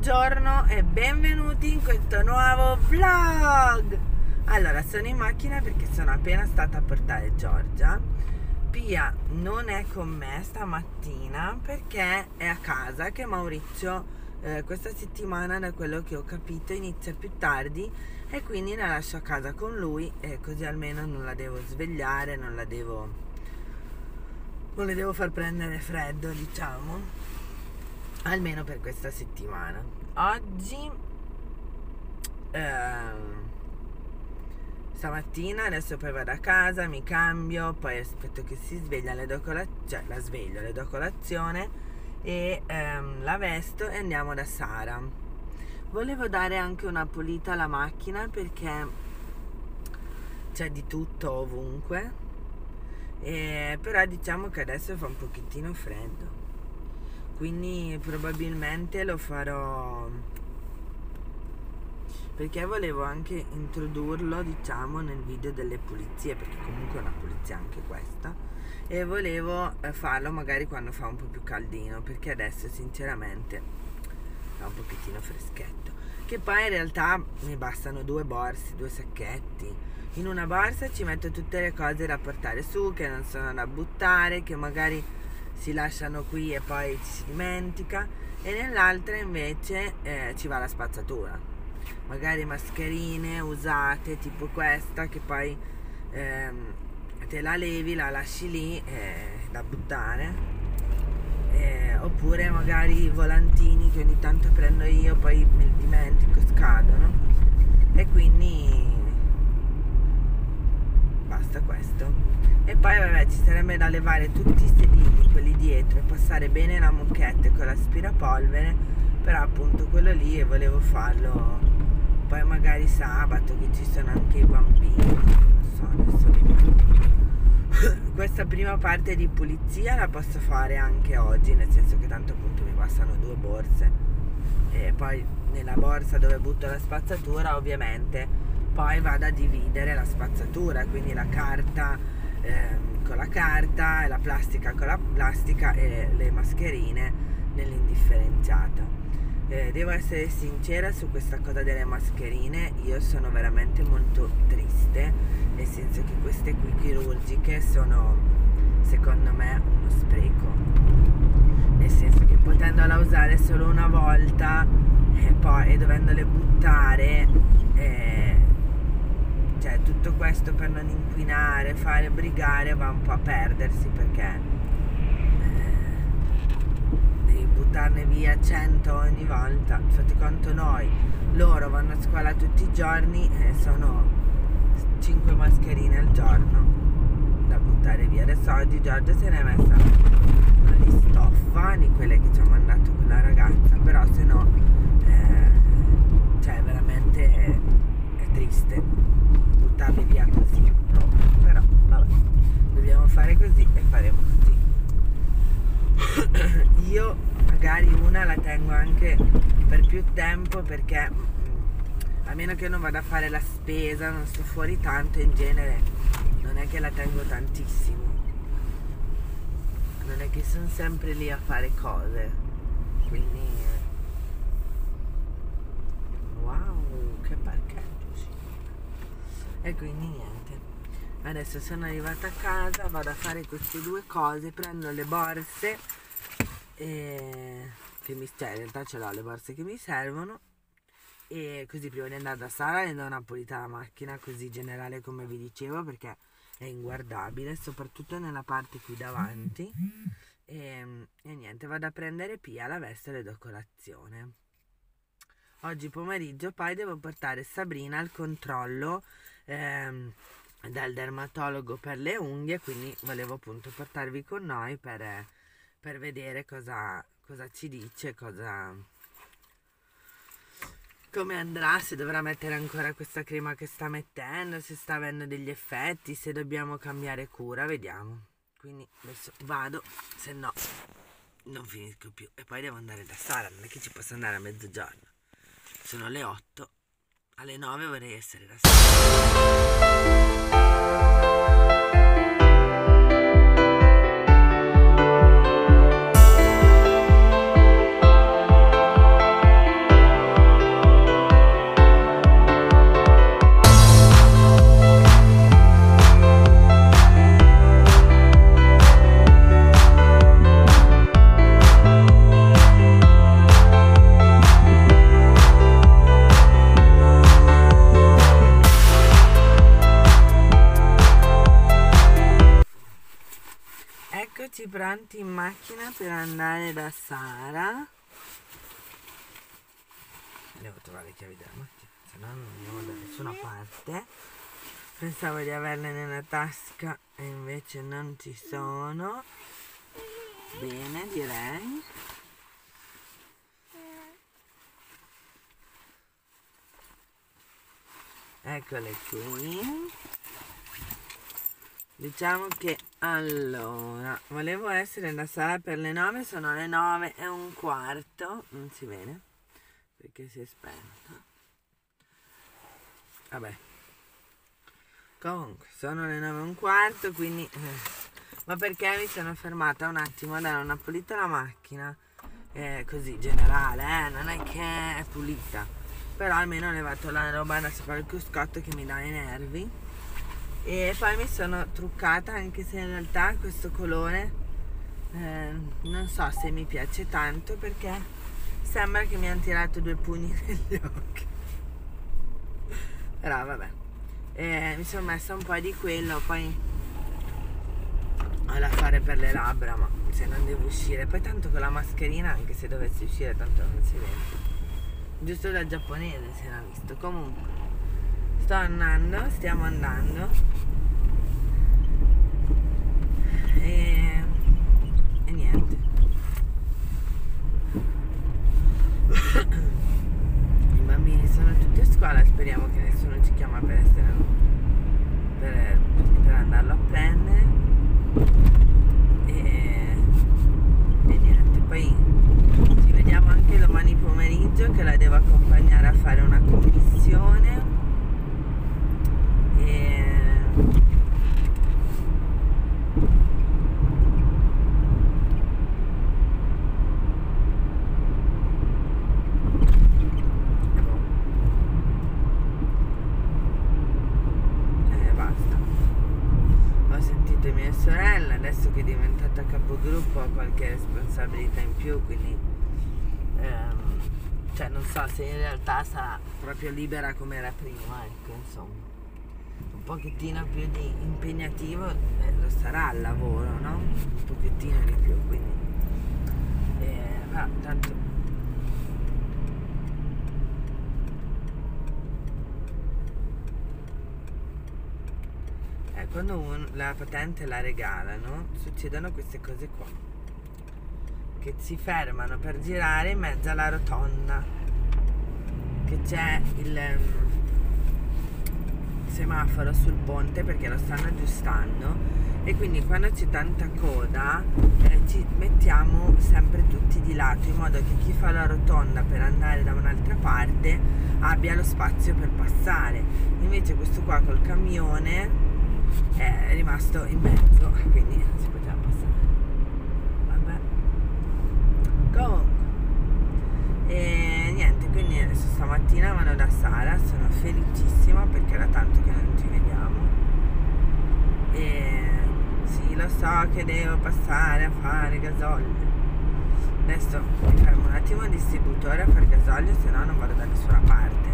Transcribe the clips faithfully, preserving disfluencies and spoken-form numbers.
buongiorno e benvenuti in questo nuovo vlog. Allora, sono in macchina perché sono appena stata a portare Giorgia. Pia non è con me stamattina perché è a casa, che Maurizio eh, questa settimana, da quello che ho capito, inizia più tardi e quindi la lascio a casa con lui, e così almeno non la devo svegliare, non la devo non le devo far prendere freddo, diciamo, almeno per questa settimana. Oggi ehm, stamattina, adesso poi vado a casa, mi cambio, poi aspetto che si sveglia, le do cola- cioè la sveglio, le do colazione e ehm, la vesto e andiamo da Sara. Volevo dare anche una pulita alla macchina perché c'è di tutto ovunque, e però diciamo che adesso fa un pochettino freddo, quindi probabilmente lo farò, perché volevo anche introdurlo, diciamo, nel video delle pulizie, perché comunque è una pulizia anche questa, e volevo farlo magari quando fa un po' più caldino, perché adesso sinceramente fa un pochettino freschetto. Che poi in realtà mi bastano due borse, due sacchetti. In una borsa ci metto tutte le cose da portare su, che non sono da buttare, che magari si lasciano qui e poi ci si dimentica, e nell'altra invece eh, ci va la spazzatura, magari mascherine usate tipo questa, che poi ehm, te la levi, la lasci lì eh, da buttare, eh, oppure magari i volantini che ogni tanto prendo io, poi me li dimentico, scadono, e quindi basta questo. E poi vabbè, ci sarebbe da levare tutti i sedili, quelli dietro, e passare bene la moquette con l'aspirapolvere, però appunto quello lì, e volevo farlo poi magari sabato, che ci sono anche i bambini, non so, adesso vediamo. Questa prima parte di pulizia la posso fare anche oggi, nel senso che tanto appunto mi bastano due borse, e poi nella borsa dove butto la spazzatura ovviamente poi vado a dividere la spazzatura, quindi la carta Ehm, con la carta, e la plastica con la plastica, e le mascherine nell'indifferenziata. Eh, devo essere sincera su questa cosa delle mascherine, io sono veramente molto triste, nel senso che queste qui chirurgiche sono, secondo me, uno spreco, nel senso che potendola usare solo una volta e poi e dovendole buttare, eh, cioè tutto questo per non inquinare, fare, brigare, va un po' a perdersi, perché eh, devi buttarne via cento ogni volta. Fate conto, noi, loro vanno a scuola tutti i giorni e sono cinque mascherine al giorno da buttare via. Adesso oggi Giorgia se ne è messa una di stoffa, di quelle che ci ha mandato quella ragazza, però se no eh, cioè veramente è, è triste buttarli via così, però vabbè, dobbiamo fare così e faremo così. Io magari una la tengo anche per più tempo, perché a meno che non vada a fare la spesa, non sto fuori tanto, in genere non è che la tengo tantissimo, non è che sono sempre lì a fare cose, quindi wow, che parcheggio. E quindi niente, adesso sono arrivata a casa, vado a fare queste due cose, prendo le borse e che mi, cioè in realtà ce l'ho le borse che mi servono, e così prima di andare da Sara le do una pulita alla macchina, così generale come vi dicevo, perché è inguardabile, soprattutto nella parte qui davanti, e, e niente, vado a prendere Pia, la vesto e le do colazione. Oggi pomeriggio poi devo portare Sabrina al controllo ehm, dal dermatologo per le unghie, quindi volevo appunto portarvi con noi per, per vedere cosa, cosa ci dice, cosa, come andrà, se dovrà mettere ancora questa crema che sta mettendo, se sta avendo degli effetti, se dobbiamo cambiare cura, vediamo. Quindi adesso vado, se no non finisco più, e poi devo andare da Sara, non è che ci posso andare a mezzogiorno. Sono le otto, alle nove vorrei essere da Sara. Eccoci pronti in macchina per andare da Sara. Devo trovare le chiavi della macchina, se no non andiamo da nessuna parte. Pensavo di averle nella tasca e invece non ci sono. Bene, direi. Eccole qui. Diciamo che allora volevo essere da Sara per le nove, sono le nove e un quarto, non si vede perché si è spenta. Vabbè, comunque sono le nove e un quarto, quindi eh, ma perché mi sono fermata un attimo a dare una pulita alla macchina, eh, così generale, eh, non è che è pulita, però almeno ho levato la roba da sopra il cruscotto che mi dà i nervi. E poi mi sono truccata, anche se in realtà questo colore eh, non so se mi piace tanto, perché sembra che mi hanno tirato due pugni negli occhi. Però vabbè, eh, mi sono messa un po' di quello, poi ho da fare per le labbra, ma se non devo uscire, poi tanto con la mascherina, anche se dovessi uscire tanto non si vede, giusto da giapponese si era visto. Comunque sto andando, stiamo andando e, e niente. I bambini sono tutti a scuola, speriamo che nessuno ci chiama per essere per, per andarlo a prendere e, e niente. Poi ci vediamo anche domani pomeriggio, che la devo accompagnare a fare una commissione. E eh, basta. Ho sentito mia sorella, adesso che è diventata capogruppo ho qualche responsabilità in più, quindi ehm, cioè non so se in realtà sarà proprio libera come era prima, ecco, insomma. Un pochettino più di impegnativo eh, lo sarà il lavoro, no? Un pochettino di più, quindi eh, ma tanto eh, quando uno, la patente la regalano, succedono queste cose qua, che si fermano per girare in mezzo alla rotonda, che c'è il semaforo sul ponte perché lo stanno aggiustando, e quindi quando c'è tanta coda eh, ci mettiamo sempre tutti di lato, in modo che chi fa la rotonda per andare da un'altra parte abbia lo spazio per passare. Invece questo qua col camione è rimasto in mezzo, quindi non si poteva passare. Vabbè, comunque e niente, quindi adesso stamattina vado da Sara, sono felicissima perché era tanto che non ci vediamo e sì, lo so che devo passare a fare gasolio. Adesso mi fermo un attimo al distributore a fare gasolio, se no non vado da nessuna parte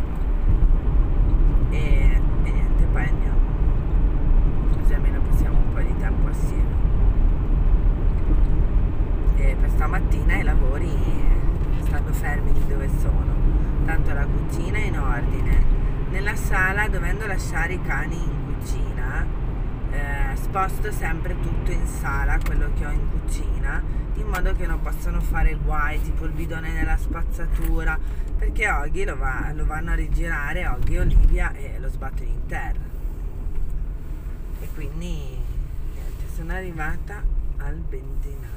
e, e niente, poi andiamo, così almeno passiamo un po' di tempo assieme. E per stamattina i lavori stanno fermi di dove sono, tanto la cucina è in ordine. Nella sala, dovendo lasciare i cani in cucina, eh, sposto sempre tutto in sala, quello che ho in cucina, in modo che non possano fare guai, tipo il bidone nella spazzatura, perché Oggi lo, va, lo vanno a rigirare, Oggi e Olivia, e lo sbattono in terra. E quindi niente, sono arrivata al benzinaio.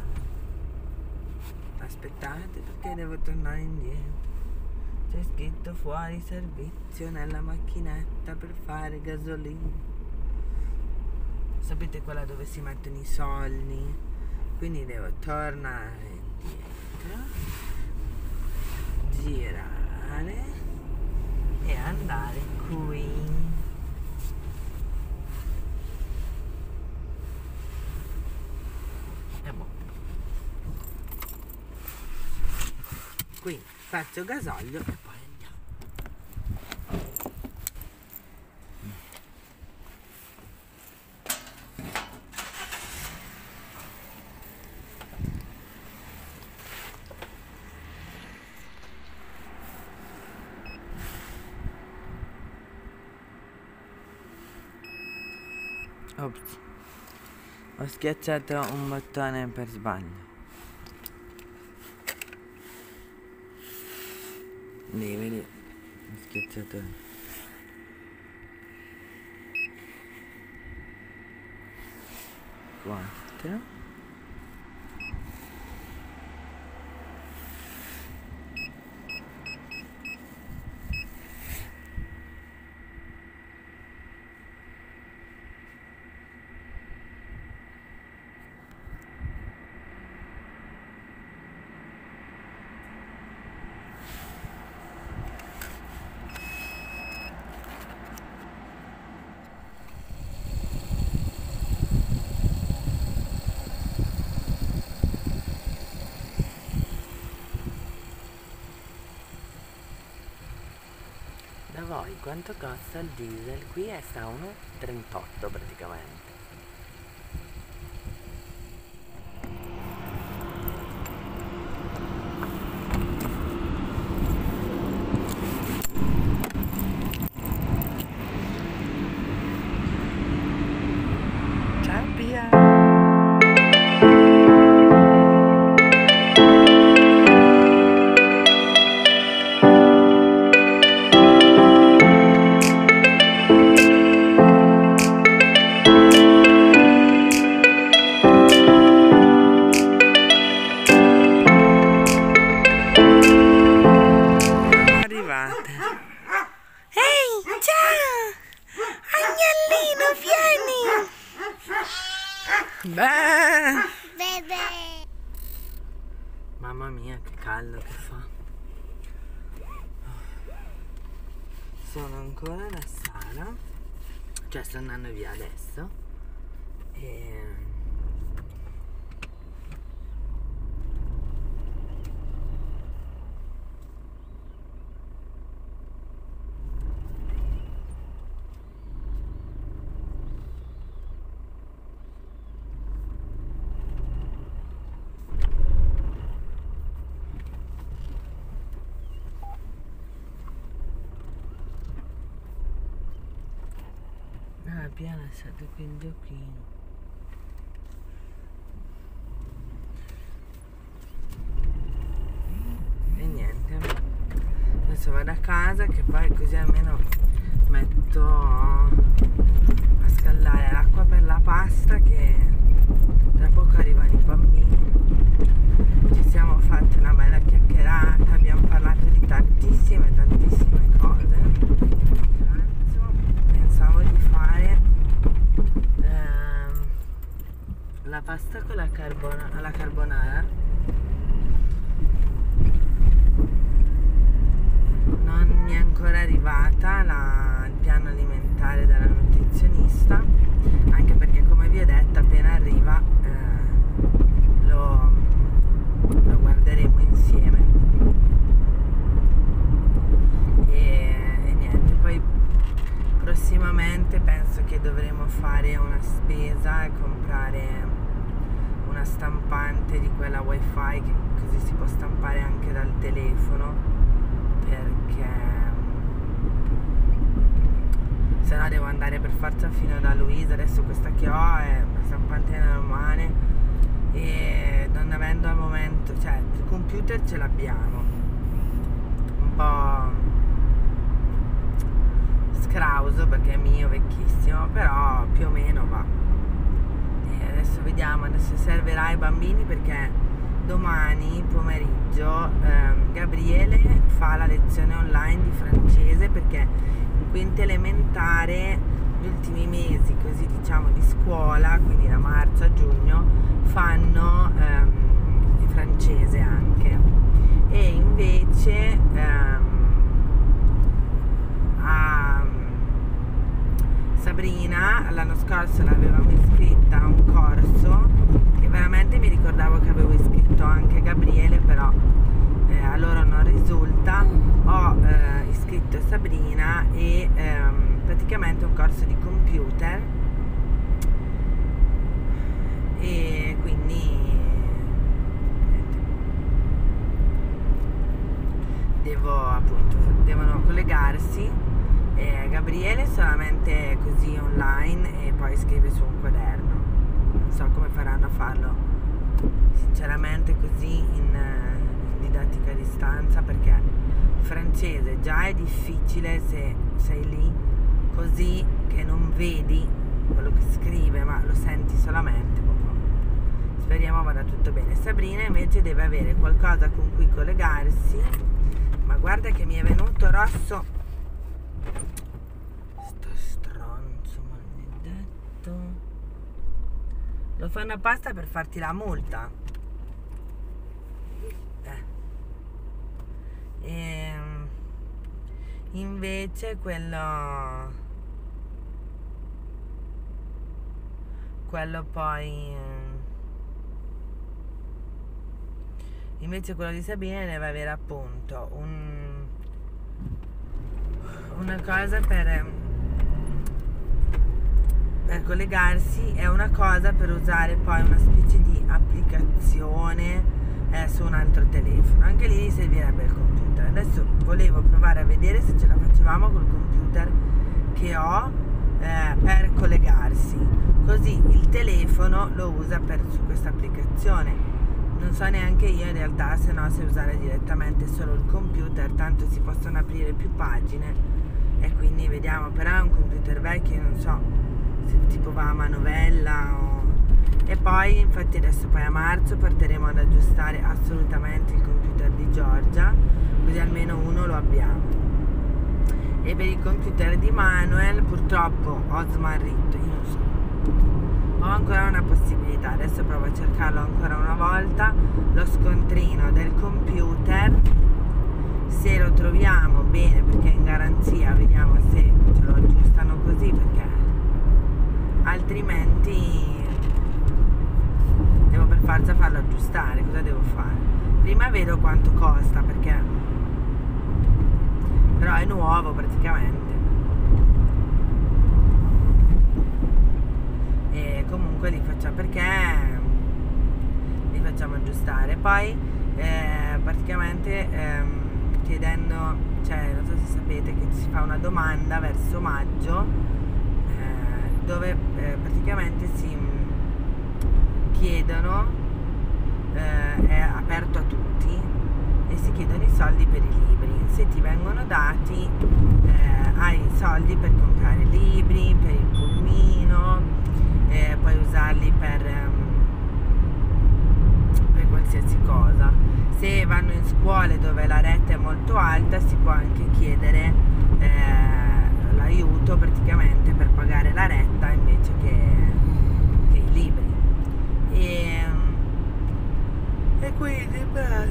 Aspettate perché devo tornare indietro, c'è scritto fuori servizio nella macchinetta per fare gasolina, sapete, quella dove si mettono i soldi, quindi devo tornare indietro, girare e andare qui. Quindi faccio gasolio e poi andiamo. Ops. Ho schiacciato un bottone per sbaglio. Lì, vedi? Ho schiacciato. Quattro. Da voi quanto costa il diesel? Qui è sta uno virgola trentotto praticamente. Ciao Pia! Ehi, ciao! Agnellino, vieni! Beh! Bebe! Mamma mia, che caldo che fa! Sono ancora alla sala, cioè sto andando via adesso e... Ah, Pia ha lasciato qui il giochino. E niente, adesso vado a casa che poi così almeno metto a scaldare l'acqua per la pasta, che tra poco arrivano i bambini. Ci siamo fatti una bella chiacchierata, abbiamo parlato di tantissime tantissime cose. Pensavo di fare ehm, la pasta con la, carbona, la carbonara. Non mi è ancora arrivata la, il piano alimentare dalla nutrizionista, anche perché, come vi ho detto, appena arriva eh, lo, lo guarderemo insieme. E, e niente, poi prossimamente penso che dovremo fare una spesa e comprare una stampante di quella wifi, che così si può stampare anche dal telefono, perché se no devo andare per forza fino da Luisa. Adesso questa che ho è una stampante normale e non avendo al momento, cioè il computer ce l'abbiamo un po' scrauso perché è mio, vecchissimo, però più o meno va. E adesso vediamo, adesso servirà ai bambini perché domani pomeriggio ehm, Gabriele fa la lezione online di francese, perché in quinta elementare gli ultimi mesi, così diciamo, di scuola, quindi da marzo a giugno, fanno ehm, il francese anche, e invece ehm, a Sabrina l'anno scorso l'avevamo iscritta a un corso che veramente mi ricordavo che avevo iscritto anche Gabriele, però eh, a loro non risulta. Ho eh, iscritto Sabrina e ehm, praticamente un corso di computer, e quindi devo appunto devono collegarsi. Eh, Gabriele solamente così online e poi scrive su un quaderno. Non so come faranno a farlo sinceramente così in, in didattica a distanza, perché il francese già è difficile se sei lì così che non vedi quello che scrive ma lo senti solamente. Speriamo vada tutto bene. Sabrina invece deve avere qualcosa con cui collegarsi, ma guarda che mi è venuto rosso sto stronzo maledetto. Lo fanno apposta per farti la multa. eh. E invece quello quello poi invece quello di Sabine deve avere appunto un, una cosa per, per collegarsi e una cosa per usare poi una specie di applicazione eh, su un altro telefono. Anche lì servirebbe il computer. Adesso volevo provare a vedere se ce la facevamo col computer che ho eh, per collegarsi, così il telefono lo usa per, su questa applicazione. Non so neanche io in realtà se no se usare direttamente solo il computer, tanto si possono aprire più pagine e quindi vediamo. Però è un computer vecchio, non so se tipo va a manovella o... E poi infatti adesso poi a marzo porteremo ad aggiustare assolutamente il computer di Giorgia, così almeno uno lo abbiamo. E per il computer di Manuel purtroppo ho smarrito, io non so, ho ancora una possibilità. Adesso provo a cercarlo ancora una volta, lo scontrino del computer, se lo troviamo bene perché è in garanzia, vediamo se ce lo aggiustano così, perché altrimenti devo per forza farlo aggiustare. Cosa devo fare? Prima vedo quanto costa, perché però è nuovo praticamente. E comunque li facciamo, perché li facciamo aggiustare. Poi eh, praticamente ehm, chiedendo, cioè non so se sapete che si fa una domanda verso maggio eh, dove eh, praticamente si chiedono, eh, è aperto a tutti e si chiedono i soldi per i libri. Se ti vengono dati eh, hai i soldi per comprare libri, per il pulmino, eh, puoi usarli per, per qualsiasi cosa. Se vanno in scuole dove la retta è molto alta si può anche chiedere eh, l'aiuto praticamente per pagare la retta invece che, che i libri. E, e quindi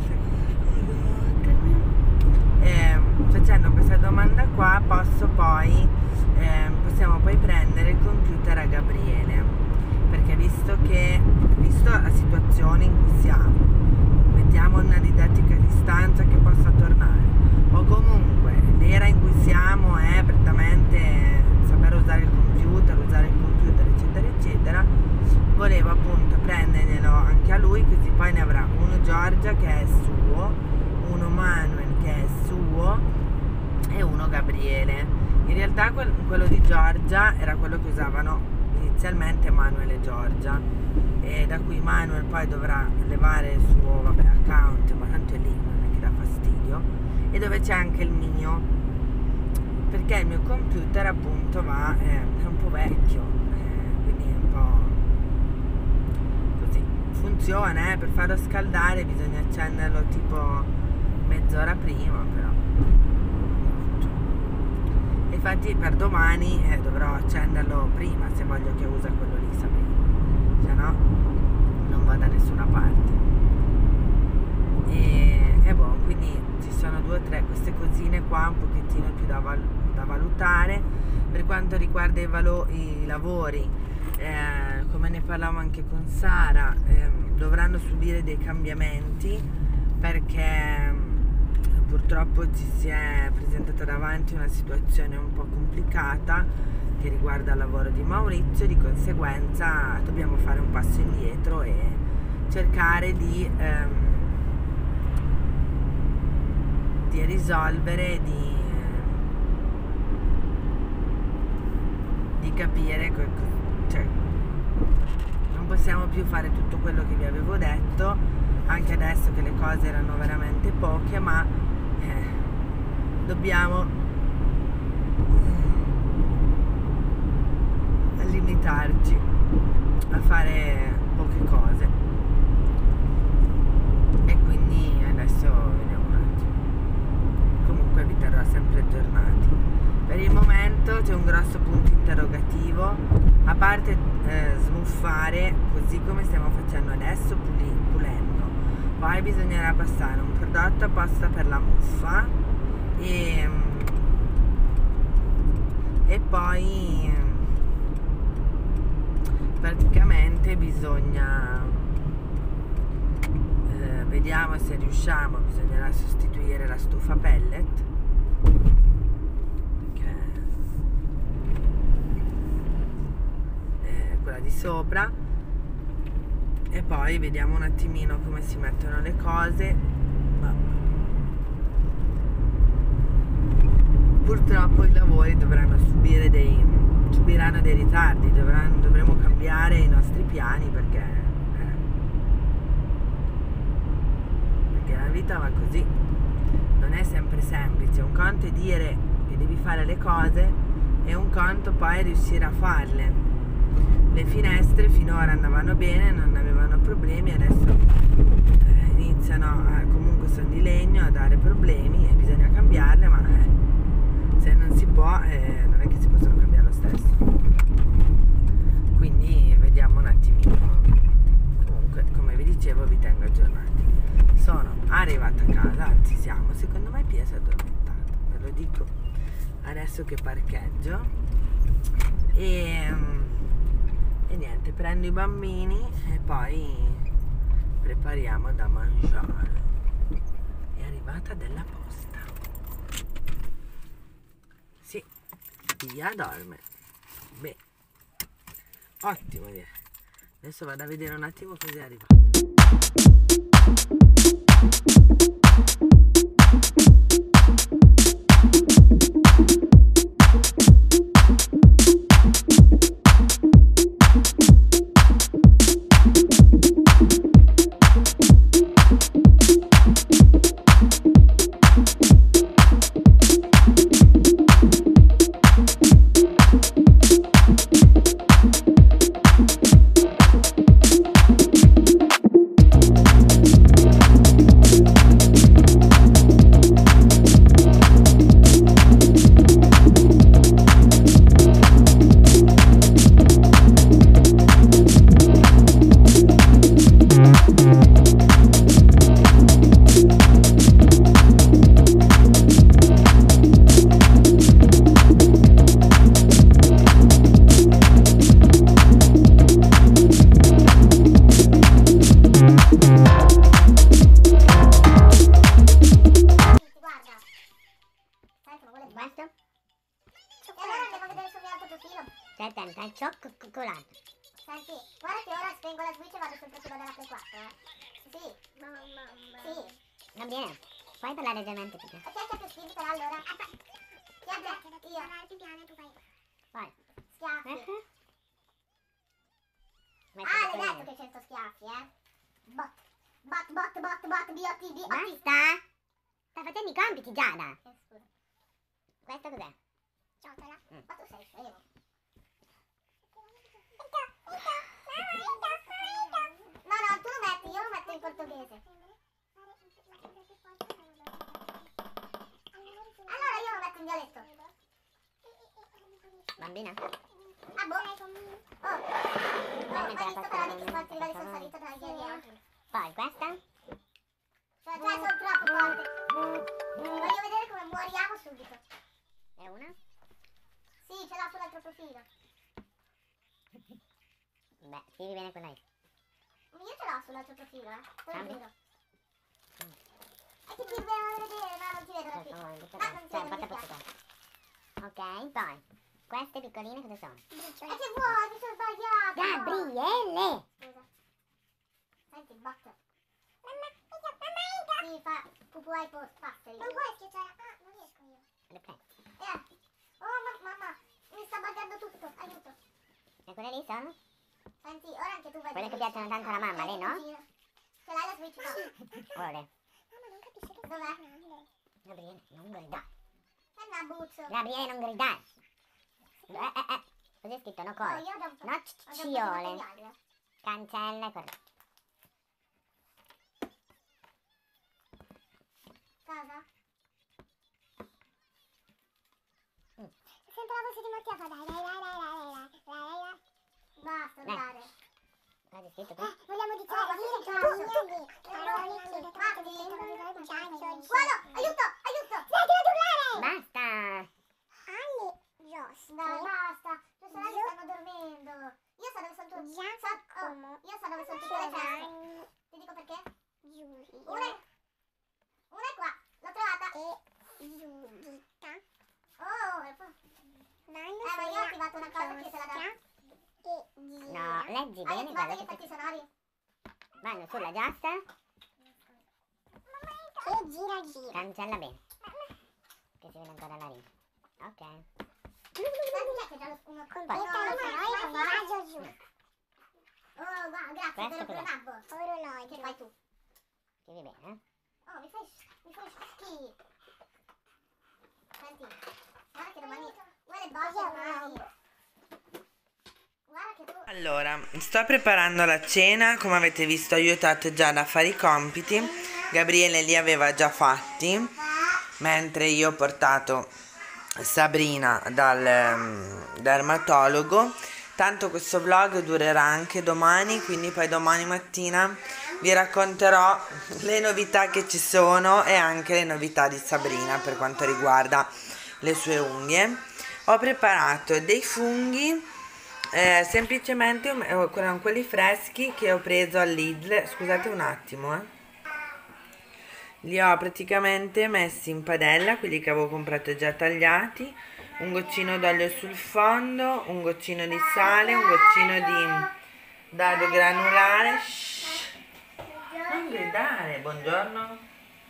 eh, facendo questa domanda qua posso poi eh, possiamo poi prendere il computer a Gabriele, perché visto che visto la situazione in cui siamo, mettiamo una didattica a distanza che possa tornare, o comunque l'era in cui siamo è prettamente saper usare il computer, usare il computer eccetera eccetera, volevo appunto prenderglielo anche a lui, così poi ne avrà uno Giorgia che è suo, uno Manuel che è suo e uno Gabriele. In realtà quel, quello di Giorgia era quello che usavano inizialmente Manuel e Giorgia, e da cui Manuel poi dovrà levare il suo vabbè, account, ma tanto è lì, non è che dà fastidio, e dove c'è anche il mio, perché il mio computer appunto va eh, è un po' vecchio, eh, quindi è un po' così. Funziona, eh, per farlo scaldare bisogna accenderlo tipo mezz'ora prima, però infatti per domani eh, dovrò accenderlo prima se voglio che usa quello lì, sapete, se no non va da nessuna parte. E, e boh, quindi ci sono due o tre queste cosine qua un pochettino più da, val da valutare. Per quanto riguarda i, i lavori, eh, come ne parlavamo anche con Sara, eh, dovranno subire dei cambiamenti perché purtroppo ci si è presentata davanti una situazione un po' complicata che riguarda il lavoro di Maurizio, di conseguenza dobbiamo fare un passo indietro e cercare di, ehm, di risolvere, di, di capire, cioè non possiamo più fare tutto quello che vi avevo detto, anche adesso che le cose erano veramente poche, ma eh, dobbiamo eh, limitarci a fare poche cose, e quindi adesso vediamo un attimo. Comunque vi terrò sempre aggiornati. Per il momento c'è un grosso punto interrogativo, a parte eh, smuffare così come stiamo facendo adesso, puli, pulendo. Poi bisognerà passare un prodotto apposta per la muffa e, e poi praticamente bisogna eh, vediamo se riusciamo, bisognerà sostituire la stufa pellet, quella di sopra, e poi vediamo un attimino come si mettono le cose. Ma purtroppo i lavori dovranno subire dei subiranno dei ritardi, dovranno, dovremo cambiare i nostri piani perché eh, perché la vita va così, non è sempre semplice. Un conto è dire che devi fare le cose e un conto poi è riuscire a farle. Le finestre finora andavano bene, non avevano problemi, adesso eh, iniziano, a, comunque sono di legno, a dare problemi e bisogna cambiarle, ma eh, se non si può, eh, non è che si possono cambiare lo stesso. Quindi vediamo un attimino. Comunque, come vi dicevo, vi tengo aggiornati. Sono arrivata a casa, anzi siamo, secondo me Pia si è addormentata, ve lo dico adesso che parcheggio. E... E niente, prendo i bambini e poi prepariamo da mangiare. È arrivata della posta. Sì, Pia dorme. Beh, ottimo direi. Adesso vado a vedere un attimo cos'è arrivato. Cioccolato. Senti, guarda che ora spengo la switch e vado sul profilo della Play quattro, eh. Sì. Mamma mia. Sì. Va bene. Puoi parlare leggermente più. E chi è che ha più spinta allora? Chi è che io? Più piano tu fai. Vai. Schiaffi. Uh-huh. Ah, l'hai detto che c'è sto schiaffi, eh. Bot. Bot, bot, bot, bot, B O T, B O T. Basta. Sta facendo i compiti, Giada. Eh, scusa. Questo cos'è? Ciotola. Mm. Ma tu sei scemo. No, no, tu lo metti, io lo metto in portoghese. Allora io lo metto in dialetto. Bambina? Ah, boh. Oh, oh, hai visto però di che quanti livelli sono salito tra ieri e oggi? Poi, questa? Cioè, cioè, sono troppo forte. Voglio vedere come moriamo subito. E una? Sì, ce l'ho sull'altro profilo. Beh, scrivi bene quella lì. Io ce l'ho sull'altro profilo, eh. Te lo giuro. Mm. E ti ti devo vedere, ma non ti vedo da qui. No, non ti vedo, mi spiace. Ok, poi. Queste piccoline cosa sono? Briciole. E che vuoi? Mi sono sbagliato. Gabriele! Scusa. Senti il botto. Mamma, mamma, mamma. Sì, fa pupù ai post, passeri. Non puoi schiacciare. Ah, non riesco io. Le prego. Eh. Oh, ma, mamma. mi sta buggando tutto, aiuto. E quelle lì sono? Senti, ora anche tu vai. Quelle che piacciono tanto alla mamma, lei no? Ce l'hai la Switch? No. Ora. Mamma non capisce che dov'è? Gabriele, non gridare. È una buccia. Gabriele, non gridare. Eh, eh, eh. Così è scritto, no core. No, nocciole. Cancella, corretto. Cosa? Mm. Sento la voce di Mattia, fa dai, dai, dai, dai, dai, dai, dai, dai. Basta, andare. Cosa è scritto qui? Eh, vogliamo dire, oh, dire pugnali, parole che guarda, aiuto, aiuto! Smetti di urlare! Basta! Alle giostre. Dai, basta. Le sorelle stanno dormendo. Io so dove sono tutti. Giacomo. Oh, io so dove sono tutte le ceste. Ti dico perché? Giulia. Una è, una è qua. L'ho trovata. E Giudica. Oh, e poi... Eh, ma io ho attivato una cosa che te la dà. No, leggi bene. Hai attivato gli effetti sonori? Vanno sulla giostra. E gira gira. Cancella bene. Che si vede ancora la riga. Ok. Uno giù. Oh, guarda, grazie per il nabbo. Orologio. Che fai tu? Ti vedi bene, eh? Oh, mi fai, mi fai schifo. Senti, guarda che domani... Guarda il boss domani. Guarda che tu... Allora, sto preparando la cena. Come avete visto ho aiutato Giada a fare i compiti. Gabriele li aveva già fatti, mentre io ho portato Sabrina dal um, dermatologo. Tanto questo vlog durerà anche domani, quindi poi domani mattina vi racconterò le novità che ci sono e anche le novità di Sabrina per quanto riguarda le sue unghie. Ho preparato dei funghi, eh, semplicemente erano quelli freschi che ho preso al Lidl. Scusate un attimo, eh. Li ho praticamente messi in padella, quelli che avevo comprato già tagliati, un goccino d'olio sul fondo, un goccino di sale, un goccino di dado granulare. Shhh. Non gridare, buongiorno.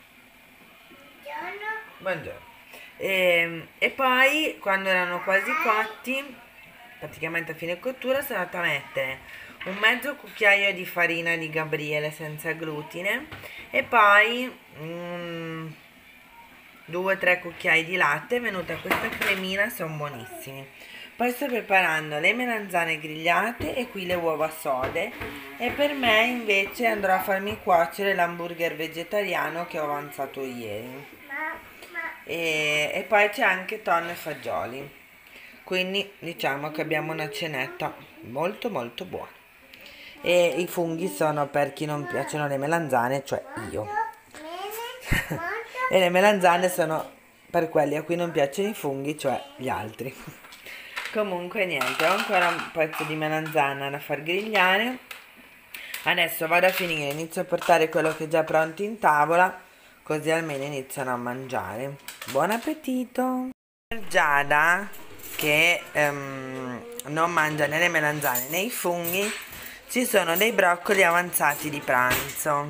Buongiorno. E, e poi quando erano quasi cotti, praticamente a fine cottura, sono andata a mettere un mezzo cucchiaio di farina di Gabriele senza glutine e poi mm, due o tre cucchiai di latte. È venuta questa cremina, sono buonissimi. Poi sto preparando le melanzane grigliate e qui le uova sode, e per me invece andrò a farmi cuocere l'hamburger vegetariano che ho avanzato ieri. E, e poi c'è anche tonno e fagioli, quindi diciamo che abbiamo una cenetta molto molto buona. E i funghi sono per chi non piacciono le melanzane, cioè io. E le melanzane sono per quelli a cui non piacciono i funghi, cioè gli altri. Comunque niente, ho ancora un pezzo di melanzana da far grigliare. Adesso vado a finire, inizio a portare quello che è già pronto in tavola, così almeno iniziano a mangiare. Buon appetito! Per Giada, che um, non mangia né le melanzane né i funghi, ci sono dei broccoli avanzati di pranzo.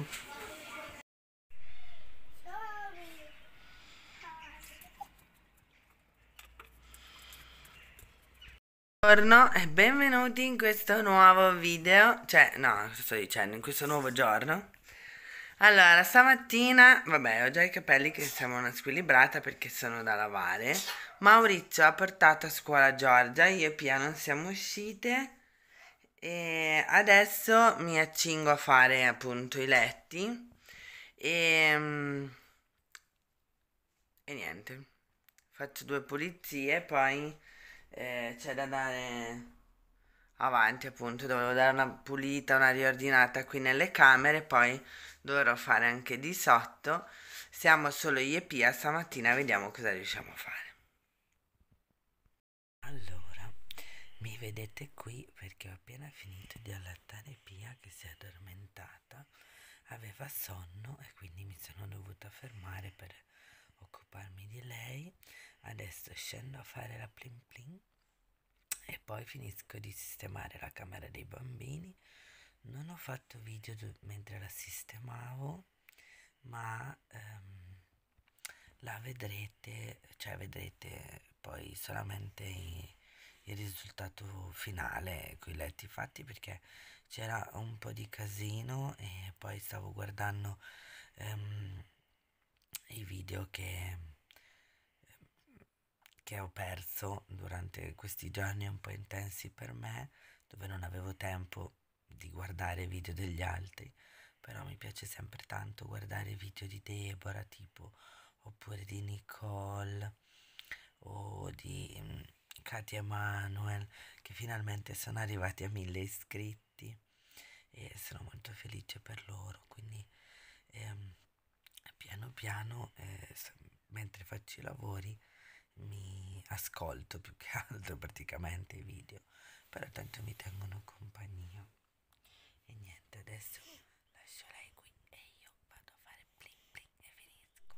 Buongiorno e benvenuti in questo nuovo video, cioè no, cosa sto dicendo, in questo nuovo giorno. Allora, stamattina, vabbè, ho già i capelli che sembrano squilibrata perché sono da lavare. Maurizio ha portato a scuola Giorgia, io e Pia non siamo uscite e adesso mi accingo a fare appunto i letti e, e niente, faccio due pulizie, poi eh, c'è da dare avanti, appunto dovevo dare una pulita, una riordinata qui nelle camere, poi dovrò fare anche di sotto. Siamo solo io e Pia stamattina, vediamo cosa riusciamo a fare. Allora, mi vedete qui perché ho appena finito di allattare Pia che si è addormentata, aveva sonno e quindi mi sono dovuta fermare per occuparmi di lei. Adesso scendo a fare la plin plin e poi finisco di sistemare la camera dei bambini. Non ho fatto video mentre la sistemavo, ma ehm, la vedrete, cioè vedrete poi solamente i, il risultato finale con i letti fatti, perché c'era un po' di casino e poi stavo guardando ehm, i video che, che ho perso durante questi giorni un po' intensi per me, dove non avevo tempo di guardare i video degli altri, però mi piace sempre tanto guardare i video di Deborah, tipo, oppure di Nicole o di mm, Katia Emanuel, che finalmente sono arrivati a mille iscritti e sono molto felice per loro. Quindi ehm, piano piano, eh, s- mentre faccio i lavori, mi ascolto più che altro praticamente i video, però tanto mi tengono compagnia. E niente, adesso lascio lei qui e io vado a fare bling bling e finisco.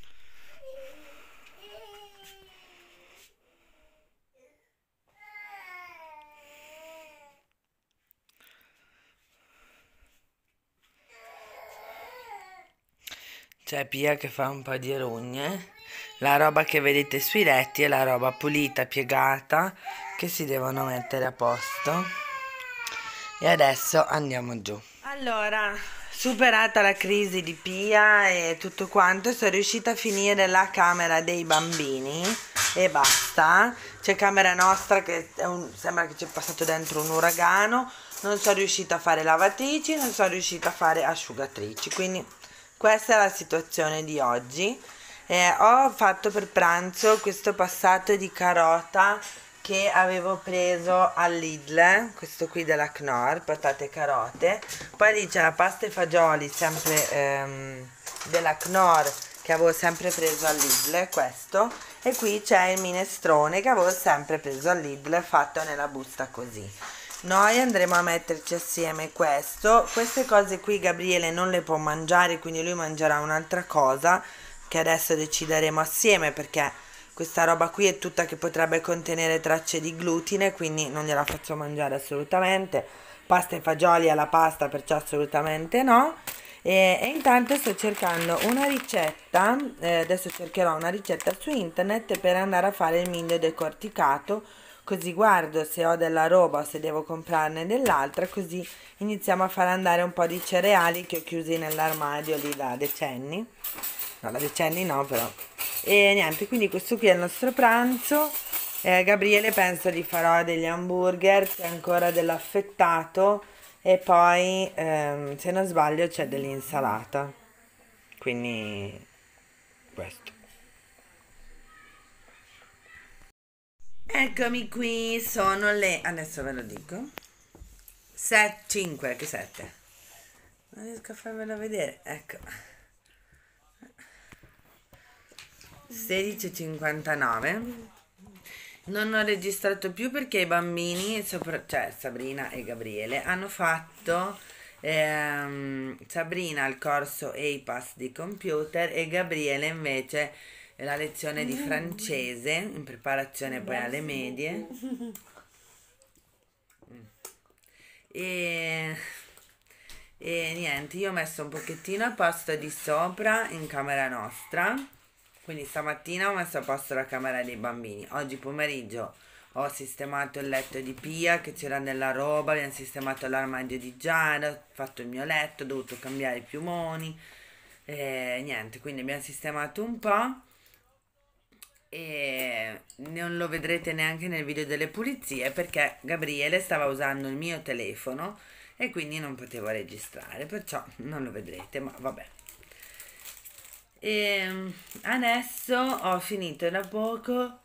C'è Pia che fa un po' di rogne. La roba che vedete sui letti è la roba pulita, piegata, che si devono mettere a posto. E adesso andiamo giù. Allora, superata la crisi di Pia e tutto quanto, sono riuscita a finire la camera dei bambini e basta. C'è camera nostra che è un, sembra che c'è passato dentro un uragano. Non sono riuscita a fare lavatrici, non sono riuscita a fare asciugatrici, quindi questa è la situazione di oggi. Eh, ho fatto per pranzo questo passato di carota che avevo preso al Lidl, questo qui della Knorr, patate e carote. Poi lì c'è la pasta e fagioli, sempre ehm, della Knorr, che avevo sempre preso al Lidl, questo. E qui c'è il minestrone che avevo sempre preso al Lidl, fatto nella busta così. Noi andremo a metterci assieme questo. Queste cose qui Gabriele non le può mangiare, quindi lui mangerà un'altra cosa che adesso decideremo assieme, perché questa roba qui è tutta che potrebbe contenere tracce di glutine, quindi non gliela faccio mangiare assolutamente. Pasta e fagioli alla pasta, perciò assolutamente no. E, e intanto sto cercando una ricetta, eh, adesso cercherò una ricetta su internet per andare a fare il miglio decorticato, così guardo se ho della roba o se devo comprarne dell'altra, così iniziamo a far andare un po' di cereali che ho chiusi nell'armadio lì da decenni. No, da decenni no, però. E niente, quindi questo qui è il nostro pranzo. Eh, Gabriele penso gli farò degli hamburger, c'è ancora dell'affettato e poi, ehm, se non sbaglio, c'è dell'insalata. Quindi questo. Eccomi qui, sono le... adesso ve lo dico. sette, cinque, che sette? Non riesco a farvelo vedere, ecco. sedici e cinquantanove. Non ho registrato più perché i bambini, sopra- cioè Sabrina e Gabriele, hanno fatto ehm, Sabrina il corso A I P A S di computer e Gabriele invece la lezione di francese in preparazione poi alle medie. E, e niente, io ho messo un pochettino a posto di sopra in camera nostra. Quindi stamattina ho messo a posto la camera dei bambini. Oggi pomeriggio ho sistemato il letto di Pia, che c'era della roba, abbiamo sistemato l'armadio di Giada, ho fatto il mio letto, ho dovuto cambiare i piumoni. E niente, quindi abbiamo sistemato un po'. E non lo vedrete neanche nel video delle pulizie perché Gabriele stava usando il mio telefono e quindi non potevo registrare, perciò non lo vedrete, ma vabbè. E adesso ho finito da poco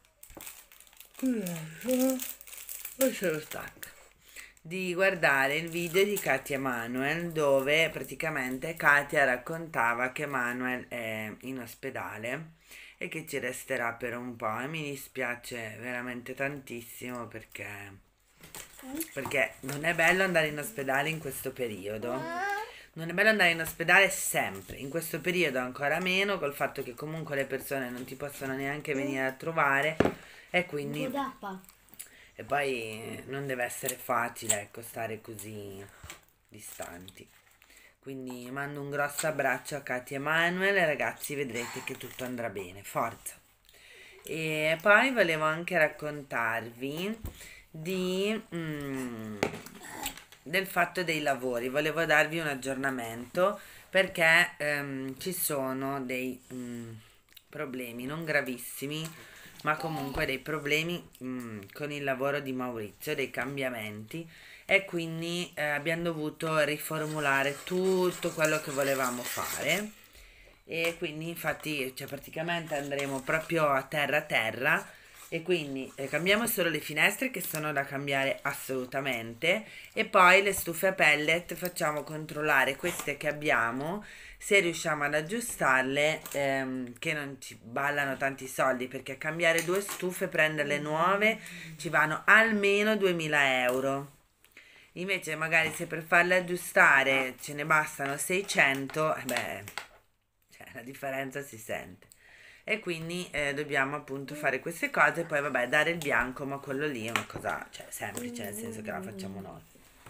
di guardare il video di Katia Emanuel, dove praticamente Katia raccontava che Emanuel è in ospedale e che ci resterà per un po', e mi dispiace veramente tantissimo perché perché non è bello andare in ospedale in questo periodo. Non è bello andare in ospedale sempre, in questo periodo ancora meno, col fatto che comunque le persone non ti possono neanche venire a trovare e quindi... E poi non deve essere facile, ecco, stare così distanti. Quindi mando un grosso abbraccio a Katia e Emanuel e ragazzi vedrete che tutto andrà bene, forza. E poi volevo anche raccontarvi di mm, del fatto dei lavori. Volevo darvi un aggiornamento perché ehm, ci sono dei mm, problemi non gravissimi, ma comunque dei problemi mm, con il lavoro di Maurizio, dei cambiamenti, e quindi eh, abbiamo dovuto riformulare tutto quello che volevamo fare, e quindi infatti cioè, praticamente andremo proprio a terra a terra, e quindi eh, cambiamo solo le finestre che sono da cambiare assolutamente, e poi le stufe a pellet facciamo controllare queste che abbiamo, se riusciamo ad aggiustarle, ehm, che non ci ballano tanti soldi, perché cambiare due stufe, prenderle nuove, ci vanno almeno duemila euro. Invece magari se per farle aggiustare ce ne bastano seicento, eh beh, cioè, la differenza si sente. E quindi eh, dobbiamo appunto fare queste cose, poi vabbè dare il bianco, ma quello lì è una cosa cioè, semplice, nel senso che la facciamo noi.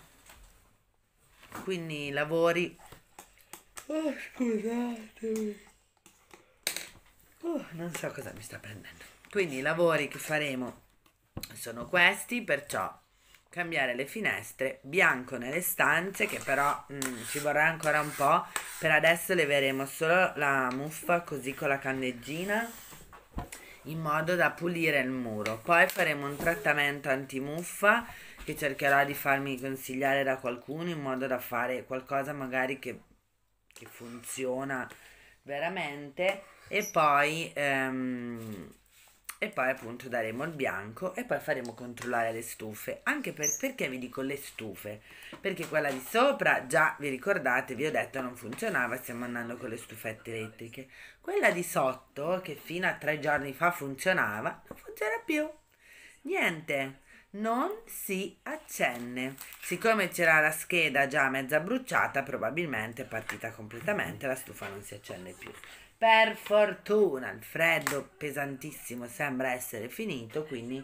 Quindi i lavori... Oh, scusatemi. Oh, non so cosa mi sta prendendo. Quindi i lavori che faremo sono questi, perciò cambiare le finestre, bianco nelle stanze, che però mm, ci vorrà ancora un po'. Per adesso leveremo solo la muffa così con la candeggina, in modo da pulire il muro. Poi faremo un trattamento antimuffa che cercherò di farmi consigliare da qualcuno, in modo da fare qualcosa magari che, che funziona veramente. E poi ehm, e poi appunto daremo il bianco, e poi faremo controllare le stufe. Anche per, perché vi dico le stufe? Perché quella di sopra, già vi ricordate, vi ho detto non funzionava, stiamo andando con le stufette elettriche. Quella di sotto, che fino a tre giorni fa funzionava, non funziona più. Niente, non si accende. Siccome c'era la scheda già mezza bruciata, probabilmente è partita completamente, la stufa non si accende più. Per fortuna il freddo pesantissimo sembra essere finito, quindi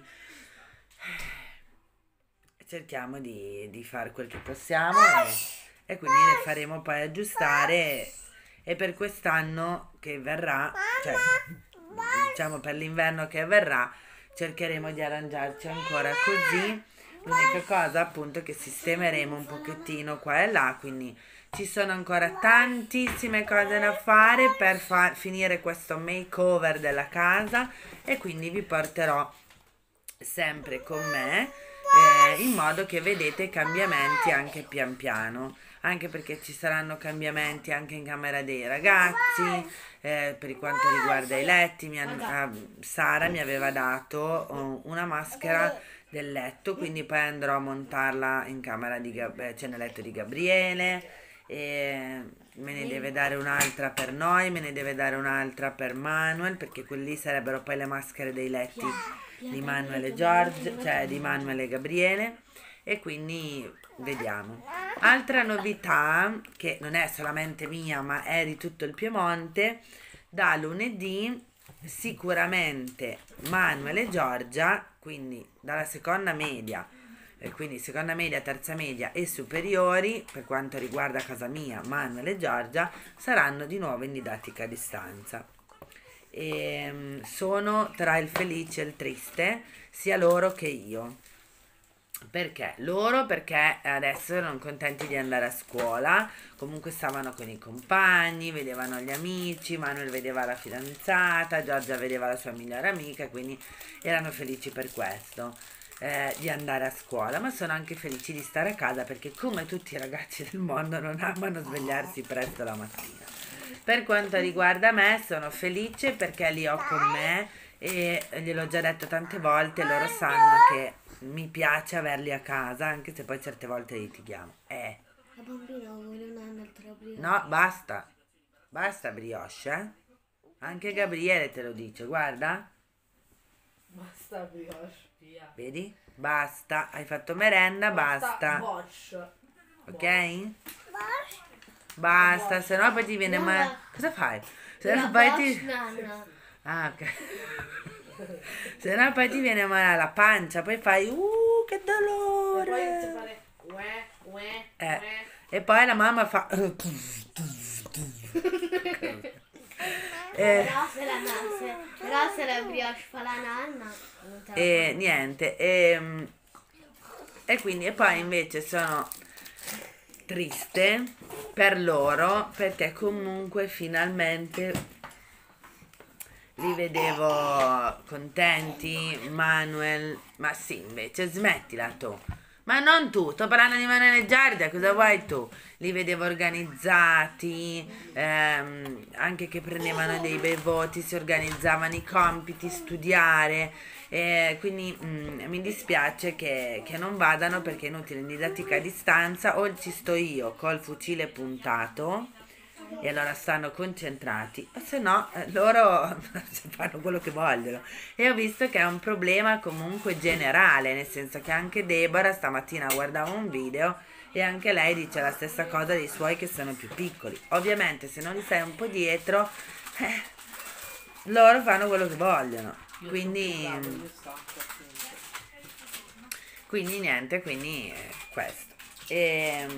cerchiamo di, di fare quel che possiamo, e, e quindi le faremo poi aggiustare. E per quest'anno che verrà, cioè diciamo per l'inverno che verrà, cercheremo di arrangiarci ancora così. L'unica cosa appunto è che sistemeremo un pochettino qua e là, quindi ci sono ancora tantissime cose da fare per far finire questo makeover della casa, e quindi vi porterò sempre con me, eh, in modo che vedete i cambiamenti anche pian piano, anche perché ci saranno cambiamenti anche in camera dei ragazzi, eh, per quanto riguarda i letti. Mi han- eh, Sara mi aveva dato oh, una maschera del letto, quindi poi andrò a montarla in camera di Gab- cioè nel letto di Gabriele, e me ne deve dare un'altra per noi, me ne deve dare un'altra per Manuel, perché quelli sarebbero poi le maschere dei letti di Manuel e Giorgio, cioè di Manuel e Gabriele, e quindi vediamo. Altra novità, che non è solamente mia ma è di tutto il Piemonte, da lunedì sicuramente Manuel e Giorgia, quindi dalla seconda media, e quindi seconda media, terza media e superiori, per quanto riguarda casa mia, Manuel e Giorgia, saranno di nuovo in didattica a distanza. E sono tra il felice e il triste, sia loro che io. Perché? Loro perché adesso erano contenti di andare a scuola, comunque stavano con i compagni, vedevano gli amici, Manuel vedeva la fidanzata, Giorgia vedeva la sua migliore amica, quindi erano felici per questo. Eh, di andare a scuola, ma sono anche felici di stare a casa, perché come tutti i ragazzi del mondo non amano svegliarsi presto la mattina. Per quanto riguarda me, sono felice perché li ho con me, e gliel'ho già detto tante volte, loro sanno che mi piace averli a casa, anche se poi certe volte litighiamo. Eh. La bambina vuole un'altra brioche. No, basta, basta brioche, eh? Anche Gabriele te lo dice, guarda. Basta brioche, via. Vedi? Basta, hai fatto merenda, basta. Bosch. Ok? Basta, se no poi ti viene male. Cosa fai? Se no La poi Bosch, ti... nanna. Ah, ok. Se no poi ti viene male alla pancia, poi fai uh, che E poi inizia a dolore. fare uè, uè, Eh, uè. e poi la mamma fa eh, Però se la, se, però se la brioche fa la nanna, non te la e niente, e, E quindi, e poi invece sono triste per loro perché comunque finalmente li vedevo contenti. Manuel, ma sì, invece smettila tu. Ma non tu, sto parlando di Manuel e Giardia, cosa vuoi tu? Li vedevo organizzati, ehm, anche che prendevano dei bei voti, si organizzavano i compiti, studiare, eh, quindi mm, mi dispiace che, che non vadano perché è inutile, in didattica a distanza o ci sto io col fucile puntato e allora stanno concentrati, o se no eh, loro fanno quello che vogliono. E ho visto che è un problema comunque generale, nel senso che anche Deborah stamattina guardava un video e anche lei dice la stessa cosa dei suoi che sono più piccoli. Ovviamente se non li stai un po' dietro, eh, loro fanno quello che vogliono, quindi quindi niente, quindi eh, questo. E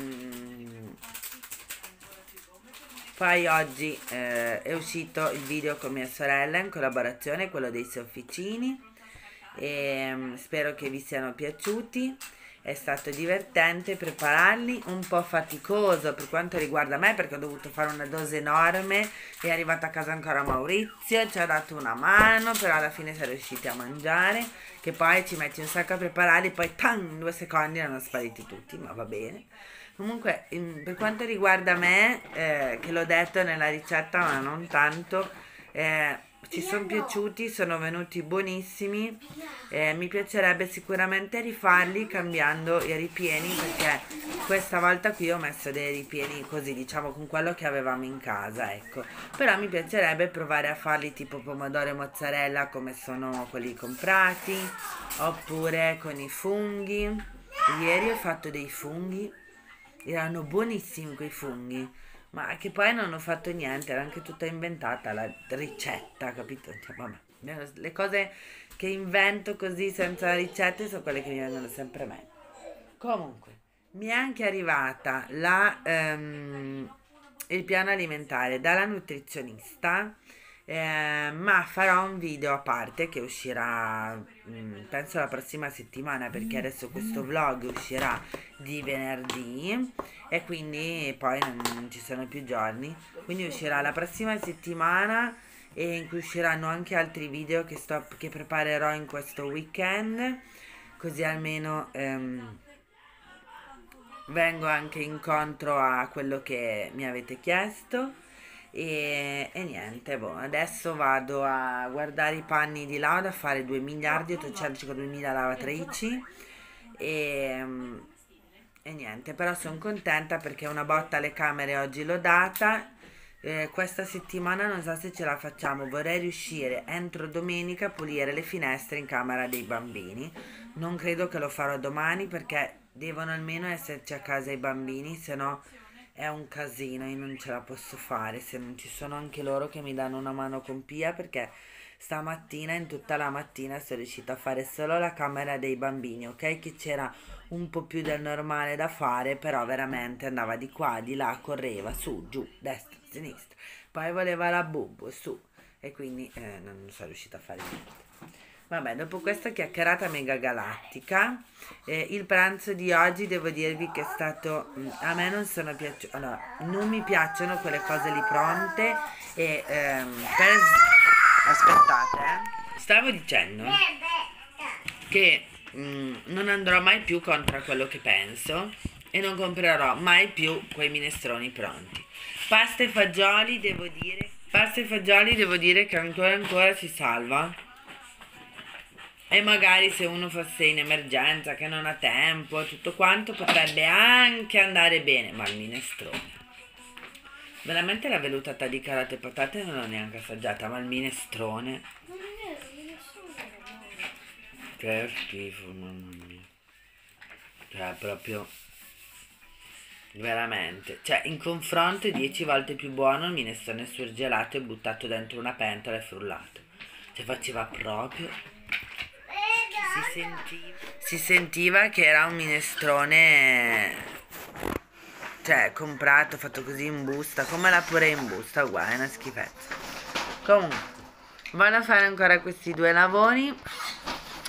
poi oggi eh, è uscito il video con mia sorella in collaborazione, quello dei sofficini, e um, spero che vi siano piaciuti. È stato divertente prepararli, un po' faticoso per quanto riguarda me perché ho dovuto fare una dose enorme, è arrivato a casa ancora Maurizio, ci ha dato una mano, però alla fine siamo riusciti a mangiare, che poi ci metti un sacco a prepararli, poi tan, in due secondi erano spariti tutti, ma va bene. Comunque, per quanto riguarda me, eh, che l'ho detto nella ricetta, ma non tanto, eh, ci sono piaciuti, sono venuti buonissimi, eh, mi piacerebbe sicuramente rifarli cambiando i ripieni, perché questa volta qui ho messo dei ripieni così, diciamo, con quello che avevamo in casa, ecco. Però mi piacerebbe provare a farli tipo pomodoro e mozzarella come sono quelli comprati, oppure con i funghi. Ieri ho fatto dei funghi. Erano buonissimi quei funghi, ma che poi non ho fatto niente, era anche tutta inventata la ricetta, capito? Cioè, vabbè, le cose che invento così senza ricette sono quelle che mi vengono sempre meglio. Comunque, mi è anche arrivata la, um, il piano alimentare dalla nutrizionista, eh, ma farò un video a parte che uscirà mh, penso la prossima settimana, perché adesso questo vlog uscirà di venerdì e quindi poi non, non ci sono più giorni, quindi uscirà la prossima settimana e in cui usciranno anche altri video che, sto, che preparerò in questo weekend, così almeno ehm, vengo anche incontro a quello che mi avete chiesto. E, e niente, boh, adesso vado a guardare i panni di là, da fare due miliardi ottocentocinquantaduemila lavatrici e, e niente, però sono contenta perché una botta alle camere oggi l'ho data. Eh, questa settimana non so se ce la facciamo, vorrei riuscire entro domenica a pulire le finestre in camera dei bambini. Non credo che lo farò domani perché devono almeno esserci a casa i bambini, se no è un casino, io non ce la posso fare se non ci sono anche loro che mi danno una mano con Pia, perché stamattina in tutta la mattina sono riuscita a fare solo la camera dei bambini, ok? Che c'era un po' più del normale da fare, però veramente andava di qua, di là, correva, su, giù, destra, sinistra, poi voleva la bubu, su, e quindi eh, non sono riuscita a fare niente. Vabbè, dopo questa chiacchierata mega galattica, eh, il pranzo di oggi devo dirvi che è stato, a me non sono piaciuto, allora, non mi piacciono quelle cose lì pronte e ehm, per, aspettate, eh, stavo dicendo che mh, non andrò mai più contro quello che penso e non comprerò mai più quei minestroni pronti. Pasta e fagioli, devo dire, pasta e fagioli devo dire che ancora ancora si salva. E magari se uno fosse in emergenza, che non ha tempo, tutto quanto, potrebbe anche andare bene. Ma il minestrone, veramente la vellutata di carote e patate non l'ho neanche assaggiata, ma il minestrone, che schifo, mamma mia. Cioè proprio, veramente, cioè in confronto è dieci volte più buono il minestrone surgelato e buttato dentro una pentola e frullato. Cioè faceva proprio... Si sentiva, si sentiva che era un minestrone, cioè comprato, fatto così in busta, come la pure in busta, uguale, è una schifezza. Comunque, vado a fare ancora questi due lavori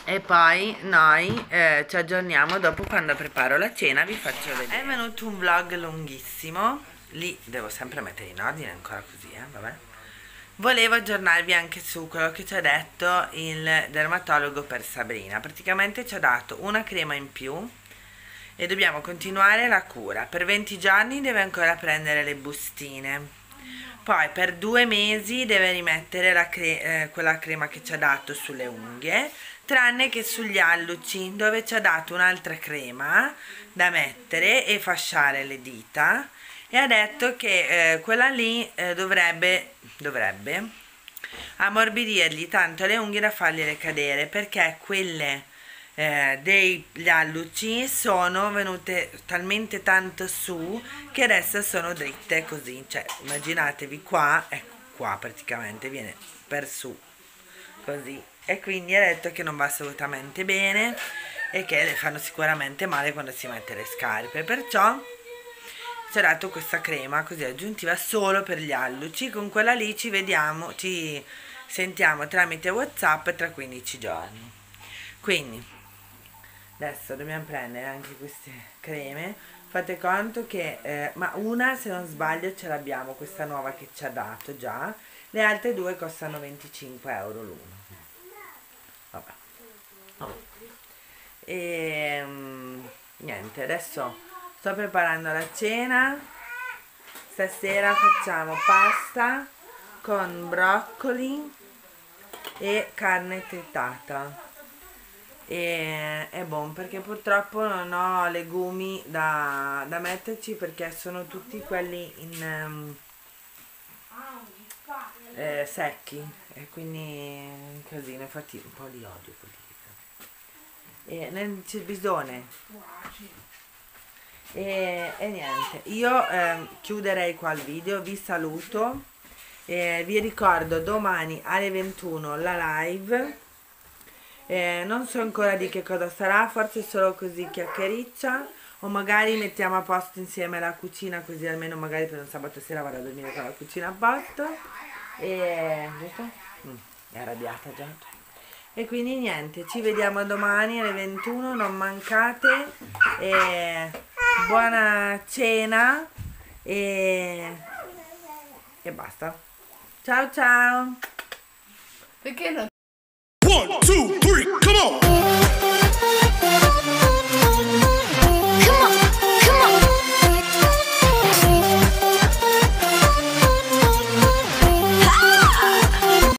E poi noi eh, ci aggiorniamo dopo quando preparo la cena, vi faccio vedere. È venuto un vlog lunghissimo, lì devo sempre mettere in ordine ancora così, eh, vabbè. Volevo aggiornarvi anche su quello che ci ha detto il dermatologo per Sabrina. Praticamente ci ha dato una crema in più e dobbiamo continuare la cura. Per venti giorni deve ancora prendere le bustine. Poi per due mesi deve rimettere la cre eh, quella crema che ci ha dato sulle unghie, tranne che sugli alluci, dove ci ha dato un'altra crema da mettere e fasciare le dita, e ha detto che eh, quella lì eh, dovrebbe, dovrebbe ammorbidirgli tanto le unghie da fargliele cadere, perché quelle eh, degli alluci sono venute talmente tanto su che adesso sono dritte così, cioè immaginatevi qua, ecco qua praticamente viene per su così, e quindi ha detto che non va assolutamente bene e che le fanno sicuramente male quando si mette le scarpe, perciò ci ha dato questa crema così aggiuntiva solo per gli alluci. Con quella lì ci vediamo, ci sentiamo tramite WhatsApp tra quindici giorni. Quindi adesso dobbiamo prendere anche queste creme. Fate conto che eh, ma una, se non sbaglio, ce l'abbiamo, questa nuova che ci ha dato già, le altre due costano venticinque euro l'uno. Vabbè. Oh. E um, niente, adesso sto preparando la cena. Stasera facciamo pasta con broccoli e carne tritata. E è buon, perché purtroppo non ho legumi da, da metterci, perché sono tutti quelli in um, eh, secchi, e quindi è un casino. Infatti un po' li odio quelli. E nel bisone. E, e niente, io eh, chiuderei qua il video, vi saluto, eh, vi ricordo domani alle ventuno la live, eh, non so ancora di che cosa sarà, forse solo così chiacchiericcia, o magari mettiamo a posto insieme la cucina, così almeno magari per un sabato sera vado a dormire con la cucina a posto. E mm, è arrabbiata già. E quindi niente, ci vediamo domani alle ventuno, non mancate, e buona cena e, e basta. Ciao ciao! Perché non... One, two, three.